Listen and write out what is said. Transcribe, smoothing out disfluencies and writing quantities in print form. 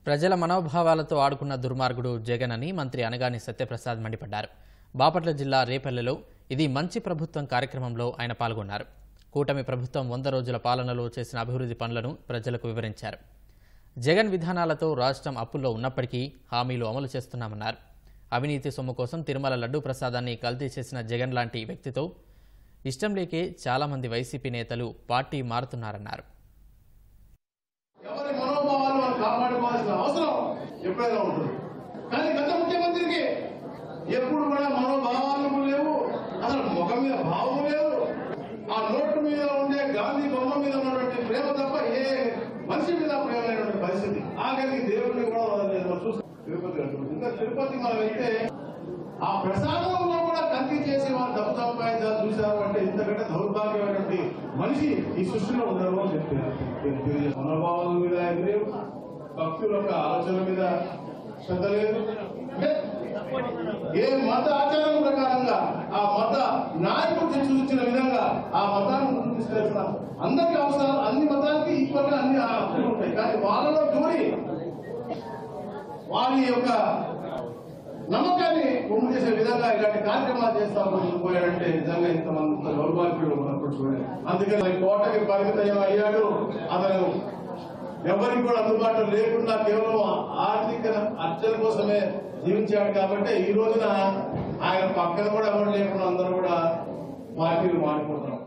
ప్రజల మనోభావాలతో ఆడుకున్న దుర్మార్గుడు జగన్ అని మంత్రి అనగాని సత్యప్రసాద్ మండిపడ్డారు. బాపట్ల జిల్లా రేపల్లెలో ఇది మంచి ప్రభుత్వం కార్యక్రమంలో ఆయన పాల్గొన్నారు. కూటమి ప్రభుత్వం 100 రోజుల పాలనలో చేసిన అభివృద్ధి పనులను ప్రజలకు వివరించారు. జగన్ విధానాలతో రాష్ట్రం అప్పుల్లో ఉన్నప్పటికీ హామీలు అమలు చేస్తున్నామన్నారు. అవినీతి సొమ్ము కోసం తిరుమల లడ్డూ ప్రసాదాన్ని కల్తీ చేసిన జగన్ లాంటి వ్యక్తితో ఇష్టం లేకే చాలా మంది వైసీపీ నేతలు పార్టీ మారుతున్నారన్నారు. కాపాడుకోవాల్సిన అవసరం ఎప్పుడైనా ఉంటుంది. కానీ గత ముఖ్యమంత్రికి ఎప్పుడు కూడా మనోభావాలు లేవు, అసలు ముఖం మీద భావం లేదు. ఆ నోటు మీద ఉండే గాంధీ బొమ్మ మీద ఉన్నటువంటి ప్రేమ తప్ప ఏ మనిషి మీద ప్రేమ లేనటువంటి పరిస్థితి. ఆఖరికి దేవుడిని కూడా చూసి తిరుపతి మనం వెళ్తే ఆ ప్రసాదంలో కూడా కల్తీ చేసి వాళ్ళు డబ్బు సంపాదించాలని చూశారు అంటే ఇంతకంటే దౌర్భాగ్యమైనటువంటి మనిషి ఈ సృష్టిలో ఉండరు అని చెప్పారు. మనోభావాల మీద లేవు, భక్తుల యొక్క ఆలోచన మీద శ్రద్ధ లేదు. ఏ మత ఆచారం ప్రకారంగా ఆ మత నాయకుడు సూచించిన విధంగా ఆ మతాన్ని ముందుకు తీసుకెళ్తారు. అందరికీ అవసరాలు, అన్ని మతాలకి ఈక్వల్ గా అన్ని హక్కులు ఉంటాయి. కానీ వాళ్ళలో దూరి వారి యొక్క నమ్మకాన్ని ఒమ్ము చేసే విధంగా ఇలాంటి కార్యక్రమాలు చేస్తామని పోయాడంటే నిజంగా ఇంతమంది దౌర్భాగ్యులు ఉన్నప్పుడు చూడండి. అందుకని కోటకి పరిమితం అయ్యాడు. అతను ఎవరికి కూడా అందుబాటులో లేకుండా కేవలం ఆర్థిక అర్చన కోసమే జీవించాడు. కాబట్టి ఈ రోజున ఆయన పక్కన కూడా ఎవరు లేకుండా అందరూ కూడా పార్టీలు మారిపోతున్నారు.